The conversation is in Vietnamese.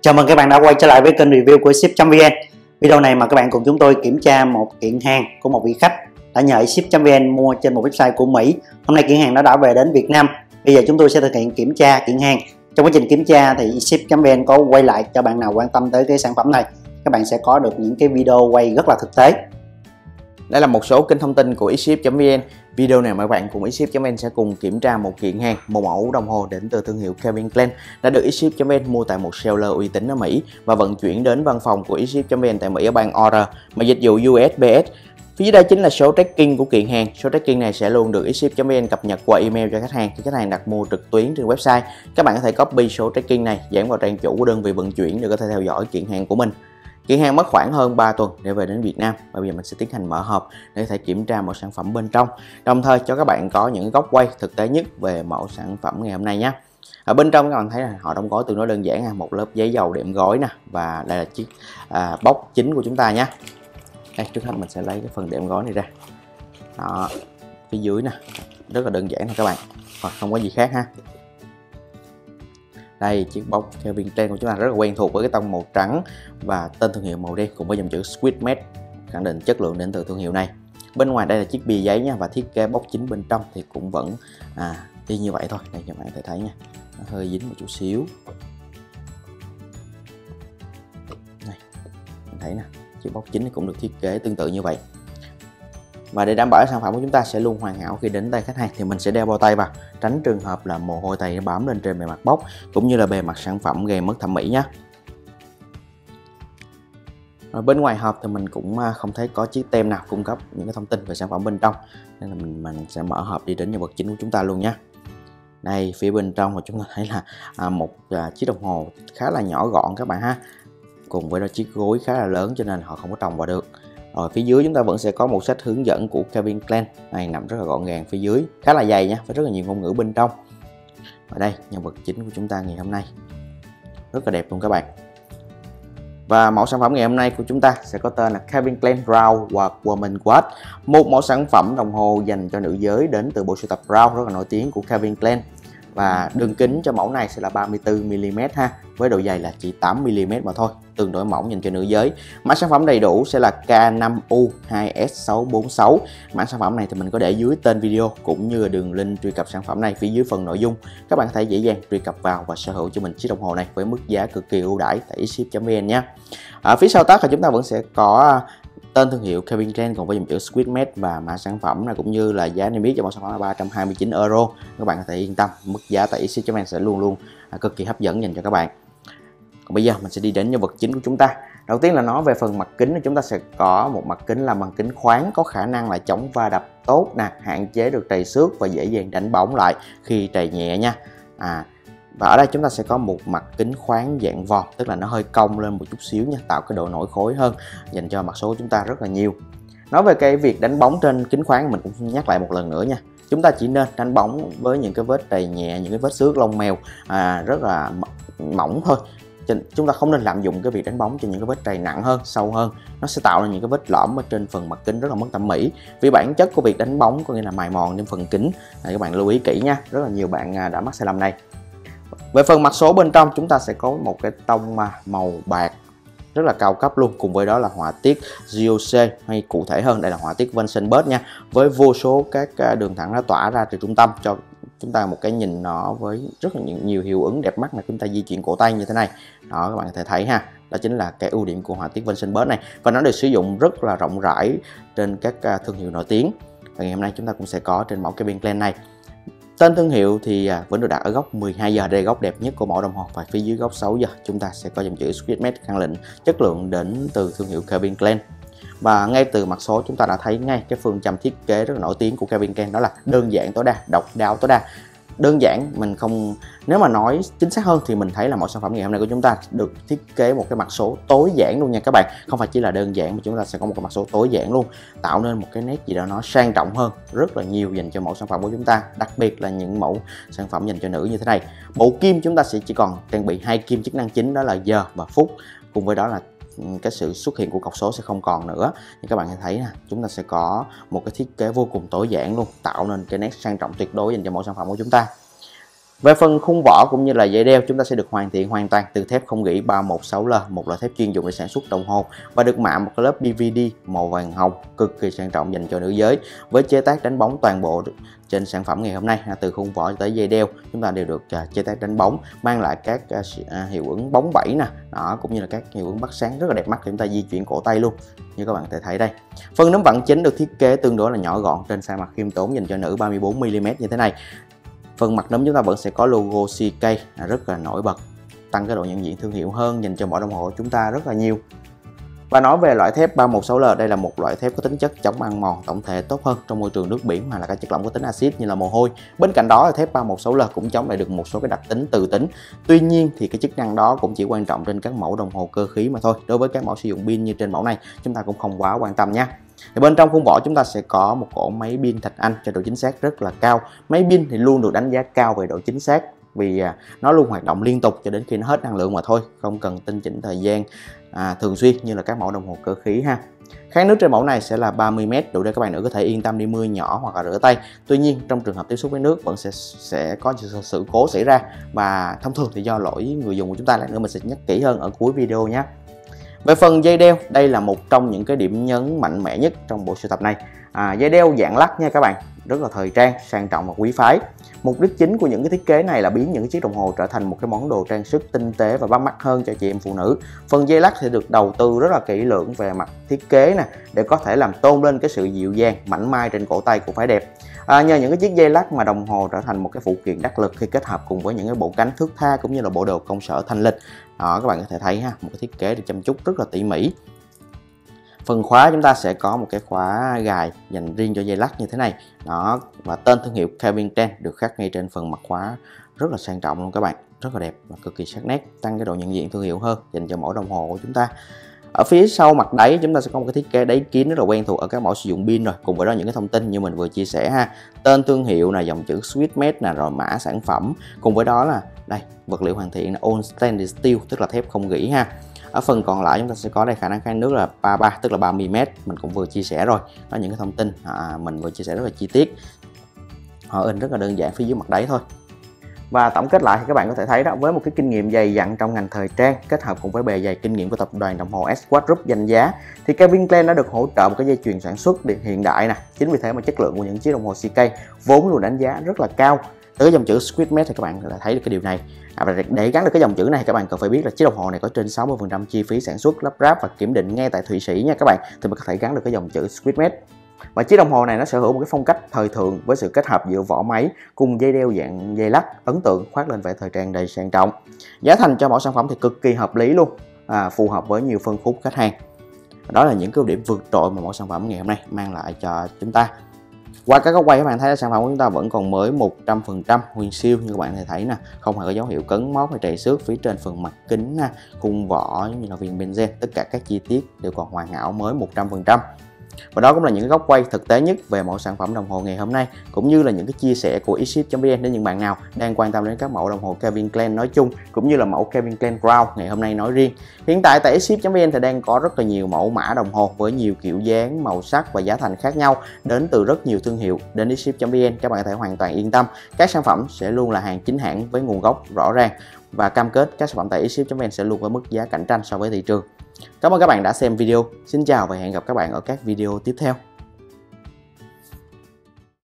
Chào mừng các bạn đã quay trở lại với kênh review của ship.vn. Video này mà các bạn cùng chúng tôi kiểm tra một kiện hàng của một vị khách đã nhờ ship.vn mua trên một website của Mỹ. Hôm nay kiện hàng nó đã về đến Việt Nam. Bây giờ chúng tôi sẽ thực hiện kiểm tra kiện hàng. Trong quá trình kiểm tra thì ship.vn có quay lại cho bạn nào quan tâm tới cái sản phẩm này. Các bạn sẽ có được những cái video quay rất là thực tế. Đây là một số kênh thông tin của xship.vn. Video này các bạn cùng xship.vn sẽ cùng kiểm tra một kiện hàng, một mẫu đồng hồ đến từ thương hiệu Calvin Klein đã được xship.vn mua tại một seller uy tín ở Mỹ và vận chuyển đến văn phòng của xship.vn tại Mỹ ở bang Order mà dịch vụ USPS. Phía dưới đây chính là số tracking của kiện hàng. Số tracking này sẽ luôn được xship.vn cập nhật qua email cho khách hàng khi khách hàng đặt mua trực tuyến trên website. Các bạn có thể copy số tracking này dán vào trang chủ của đơn vị vận chuyển để có thể theo dõi kiện hàng của mình. Kiện hàng mất khoảng hơn 3 tuần để về đến Việt Nam và bây giờ mình sẽ tiến hành mở hộp để có thể kiểm tra một sản phẩm bên trong, đồng thời cho các bạn có những góc quay thực tế nhất về mẫu sản phẩm ngày hôm nay nhé. Ở bên trong các bạn thấy là họ đóng gói tương đối đơn giản, một lớp giấy dầu đệm gói nè, và đây là chiếc box chính của chúng ta nhé. Đây, trước hết mình sẽ lấy cái phần đệm gói này ra. Đó, phía dưới nè, rất là đơn giản thôi các bạn, không có gì khác ha. Đây, chiếc box Calvin Klein của chúng ta rất là quen thuộc với cái tông màu trắng và tên thương hiệu màu đen cùng với dòng chữ Sweetmade khẳng định chất lượng đến từ thương hiệu này. Bên ngoài đây là chiếc bìa giấy nha, và thiết kế box chính bên trong thì cũng vẫn y như vậy thôi. Đây các bạn có thể thấy nha, nó hơi dính một chút xíu. Này, mình thấy nè, chiếc box chính cũng được thiết kế tương tự như vậy. Và để đảm bảo sản phẩm của chúng ta sẽ luôn hoàn hảo khi đến tay khách hàng thì mình sẽ đeo bao tay vào, tránh trường hợp là mồ hôi tay bám lên trên bề mặt box cũng như là bề mặt sản phẩm gây mất thẩm mỹ nhé. Ở bên ngoài hộp thì mình cũng không thấy có chiếc tem nào cung cấp những cái thông tin về sản phẩm bên trong, nên là mình sẽ mở hộp đi đến nhân vật chính của chúng ta luôn nhé. Đây, phía bên trong mà chúng ta thấy là một chiếc đồng hồ khá là nhỏ gọn các bạn ha, cùng với đó chiếc gối khá là lớn cho nên họ không có trồng vào được. Rồi phía dưới chúng ta vẫn sẽ có một sách hướng dẫn của Calvin Klein này nằm rất là gọn gàng phía dưới, khá là dày nha, với rất là nhiều ngôn ngữ bên trong. Ở đây nhân vật chính của chúng ta ngày hôm nay rất là đẹp luôn các bạn. Và mẫu sản phẩm ngày hôm nay của chúng ta sẽ có tên là Calvin Klein Round Woman Watch, một mẫu sản phẩm đồng hồ dành cho nữ giới đến từ bộ sưu tập Round rất là nổi tiếng của Calvin Klein. Và đường kính cho mẫu này sẽ là 34mm ha, với độ dày là chỉ 8mm mà thôi, tương đối mỏng dành cho nữ giới. Mã sản phẩm đầy đủ sẽ là K5U2S646. Mã sản phẩm này thì mình có để dưới tên video cũng như là đường link truy cập sản phẩm này phía dưới phần nội dung. Các bạn có thể dễ dàng truy cập vào và sở hữu cho mình chiếc đồng hồ này với mức giá cực kỳ ưu đãi tại xship.vn nhé. Ở phía sau tác thì chúng ta vẫn sẽ có tên thương hiệu Calvin Klein cùng với dòng chữ Sweetmade và mã sản phẩm này cũng như là giá niêm yết cho mẫu sản phẩm là 329 euro. Các bạn có thể yên tâm, mức giá tại xship.vn sẽ luôn luôn cực kỳ hấp dẫn dành cho các bạn. Còn bây giờ mình sẽ đi đến nhân vật chính của chúng ta. Đầu tiên là nói về phần mặt kính, thì chúng ta sẽ có một mặt kính làm bằng kính khoáng, có khả năng là chống va đập tốt nè, hạn chế được trầy xước và dễ dàng đánh bóng lại khi trầy nhẹ nha. Và ở đây chúng ta sẽ có một mặt kính khoáng dạng vòm, tức là nó hơi cong lên một chút xíu nha, tạo cái độ nổi khối hơn dành cho mặt số của chúng ta rất là nhiều. Nói về cái việc đánh bóng trên kính khoáng mình cũng nhắc lại một lần nữa nha. Chúng ta chỉ nên đánh bóng với những cái vết trầy nhẹ, những cái vết xước lông mèo rất là mỏng thôi. Chúng ta không nên lạm dụng cái việc đánh bóng cho những cái vết trầy nặng hơn, sâu hơn. Nó sẽ tạo ra những cái vết lõm ở trên phần mặt kính rất là mất thẩm mỹ. Vì bản chất của việc đánh bóng có nghĩa là mài mòn trên phần kính. Các bạn lưu ý kỹ nha, rất là nhiều bạn đã mắc sai lầm này. Về phần mặt số bên trong chúng ta sẽ có một cái tông màu bạc rất là cao cấp luôn, cùng với đó là họa tiết GOC, hay cụ thể hơn đây là họa tiết Vansenberg nha, với vô số các đường thẳng nó tỏa ra từ trung tâm cho chúng ta một cái nhìn nó với rất là nhiều hiệu ứng đẹp mắt mà chúng ta di chuyển cổ tay như thế này. Đó, các bạn có thể thấy ha, đó chính là cái ưu điểm của họa tiết Vansenberg này, và nó được sử dụng rất là rộng rãi trên các thương hiệu nổi tiếng. Và ngày hôm nay chúng ta cũng sẽ có trên mẫu Calvin Klein này. Tên thương hiệu thì vẫn được đặt ở góc 12 giờ, đây là góc đẹp nhất của mẫu đồng hồ, và phía dưới góc 6 giờ chúng ta sẽ có dòng chữ Sweetmade khẳng định chất lượng đến từ thương hiệu Calvin Klein. Và ngay từ mặt số chúng ta đã thấy ngay cái phương châm thiết kế rất là nổi tiếng của Calvin Klein, đó là đơn giản tối đa, độc đáo tối đa. Đơn giản, mình không, nếu mà nói chính xác hơn thì mình thấy là mẫu sản phẩm ngày hôm nay của chúng ta được thiết kế một cái mặt số tối giản luôn nha các bạn. Không phải chỉ là đơn giản mà chúng ta sẽ có một cái mặt số tối giản luôn, tạo nên một cái nét gì đó nó sang trọng hơn rất là nhiều dành cho mẫu sản phẩm của chúng ta, đặc biệt là những mẫu sản phẩm dành cho nữ như thế này. Bộ kim chúng ta sẽ chỉ còn trang bị 2 kim chức năng chính, đó là giờ và phút, cùng với đó là cái sự xuất hiện của cọc số sẽ không còn nữa. Như các bạn thấy nè, chúng ta sẽ có một cái thiết kế vô cùng tối giản luôn, tạo nên cái nét sang trọng tuyệt đối dành cho mẫu sản phẩm của chúng ta. Về phần khung vỏ cũng như là dây đeo, chúng ta sẽ được hoàn thiện hoàn toàn từ thép không gỉ 316L, một loại thép chuyên dụng để sản xuất đồng hồ và được mạ một lớp PVD màu vàng hồng cực kỳ sang trọng dành cho nữ giới, với chế tác đánh bóng toàn bộ trên sản phẩm ngày hôm nay. Từ khung vỏ tới dây đeo chúng ta đều được chế tác đánh bóng, mang lại các hiệu ứng bóng bẩy nè, đó, cũng như là các hiệu ứng bắt sáng rất là đẹp mắt để chúng ta di chuyển cổ tay luôn, như các bạn có thể thấy đây. Phần nấm vặn chính được thiết kế tương đối là nhỏ gọn trên size mặt khiêm tốn dành cho nữ 34mm như thế này. Phần mặt nấm chúng ta vẫn sẽ có logo CK rất là nổi bật, tăng cái độ nhận diện thương hiệu hơn dành cho mẫu đồng hồ của chúng ta rất là nhiều. Và nói về loại thép 316L, đây là một loại thép có tính chất chống ăn mòn tổng thể tốt hơn trong môi trường nước biển hoặc là các chất lỏng có tính axit như là mồ hôi. Bên cạnh đó, thép 316L cũng chống lại được một số cái đặc tính từ tính. Tuy nhiên thì cái chức năng đó cũng chỉ quan trọng trên các mẫu đồng hồ cơ khí mà thôi. Đối với các mẫu sử dụng pin như trên mẫu này, chúng ta cũng không quá quan tâm nha. Thì bên trong khung vỏ chúng ta sẽ có một ổ máy pin Thạch Anh cho độ chính xác rất là cao. Máy pin thì luôn được đánh giá cao về độ chính xác vì nó luôn hoạt động liên tục cho đến khi nó hết năng lượng mà thôi, không cần tinh chỉnh thời gian thường xuyên như là các mẫu đồng hồ cơ khí ha. Kháng nước trên mẫu này sẽ là 30m, đủ để các bạn nữ có thể yên tâm đi mưa nhỏ hoặc là rửa tay. Tuy nhiên trong trường hợp tiếp xúc với nước vẫn sẽ có sự cố xảy ra, và thông thường thì do lỗi người dùng của chúng ta. Lát nữa mình sẽ nhắc kỹ hơn ở cuối video nhé. Về phần dây đeo, đây là một trong những cái điểm nhấn mạnh mẽ nhất trong bộ sưu tập này. Dây đeo dạng lắc nha các bạn, rất là thời trang, sang trọng và quý phái. Mục đích chính của những cái thiết kế này là biến những cái chiếc đồng hồ trở thành một cái món đồ trang sức tinh tế và bắt mắt hơn cho chị em phụ nữ. Phần dây lắc sẽ được đầu tư rất là kỹ lưỡng về mặt thiết kế nè, để có thể làm tôn lên cái sự dịu dàng, mảnh mai trên cổ tay của phái đẹp. Nhờ những cái chiếc dây lắc mà đồng hồ trở thành một cái phụ kiện đắc lực khi kết hợp cùng với những cái bộ cánh thướt tha cũng như là bộ đồ công sở thanh lịch. Đó, các bạn có thể thấy ha, một cái thiết kế được chăm chút rất là tỉ mỉ. Phần khóa chúng ta sẽ có một cái khóa gài dành riêng cho dây lắc như thế này. Đó, và tên thương hiệu Calvin Klein được khắc ngay trên phần mặt khóa, rất là sang trọng luôn các bạn, rất là đẹp và cực kỳ sắc nét, tăng cái độ nhận diện thương hiệu hơn dành cho mỗi đồng hồ của chúng ta. Ở phía sau mặt đáy chúng ta sẽ có một cái thiết kế đáy kín rất là quen thuộc ở các mẫu sử dụng pin rồi, cùng với đó những cái thông tin như mình vừa chia sẻ ha, tên thương hiệu là dòng chữ Swissmade nè, rồi mã sản phẩm, cùng với đó là đây vật liệu hoàn thiện là All Stainless Steel, tức là thép không gỉ ha. Ở phần còn lại chúng ta sẽ có đây khả năng kháng nước là 33, tức là 30m, mình cũng vừa chia sẻ rồi. Đó, những cái thông tin mình vừa chia sẻ rất là chi tiết. Họ in rất là đơn giản phía dưới mặt đáy thôi. Và tổng kết lại thì các bạn có thể thấy đó, với một cái kinh nghiệm dày dặn trong ngành thời trang kết hợp cùng với bề dày kinh nghiệm của tập đoàn đồng hồ Swatch Group danh giá, thì Calvin Klein đã được hỗ trợ một cái dây chuyền sản xuất hiện đại nè. Chính vì thế mà chất lượng của những chiếc đồng hồ CK vốn luôn đánh giá rất là cao. Từ dòng chữ Swissmade thì các bạn đã thấy được cái điều này. Và để gắn được cái dòng chữ này, các bạn cần phải biết là chiếc đồng hồ này có trên 60% chi phí sản xuất, lắp ráp và kiểm định ngay tại Thụy Sĩ nha các bạn, thì mình có thể gắn được cái dòng chữ Swissmade. Và chiếc đồng hồ này nó sở hữu một cái phong cách thời thượng với sự kết hợp giữa vỏ máy cùng dây đeo dạng dây lắc ấn tượng, khoác lên vẻ thời trang đầy sang trọng. Giá thành cho mẫu sản phẩm thì cực kỳ hợp lý luôn, phù hợp với nhiều phân khúc khách hàng. Đó là những cái ưu điểm vượt trội mà mẫu sản phẩm ngày hôm nay mang lại cho chúng ta. Qua các góc quay các bạn thấy sản phẩm của chúng ta vẫn còn mới 100% nguyên siêu, như các bạn có thể thấy nè, không hề có dấu hiệu cấn móp hay trầy xước. Phía trên phần mặt kính, khung vỏ giống như là viền benzen, tất cả các chi tiết đều còn hoàn hảo mới 100%. Và đó cũng là những cái góc quay thực tế nhất về mẫu sản phẩm đồng hồ ngày hôm nay, cũng như là những cái chia sẻ của Xship.vn đến những bạn nào đang quan tâm đến các mẫu đồng hồ Calvin Klein nói chung, cũng như là mẫu Calvin Klein Crown ngày hôm nay nói riêng. Hiện tại tại Xship.vn thì đang có rất là nhiều mẫu mã đồng hồ với nhiều kiểu dáng, màu sắc và giá thành khác nhau đến từ rất nhiều thương hiệu. Đến Xship.vn các bạn có thể hoàn toàn yên tâm, các sản phẩm sẽ luôn là hàng chính hãng với nguồn gốc rõ ràng, và cam kết các sản phẩm tại Xship.vn sẽ luôn có mức giá cạnh tranh so với thị trường. Cảm ơn các bạn đã xem video. Xin chào và hẹn gặp các bạn ở các video tiếp theo.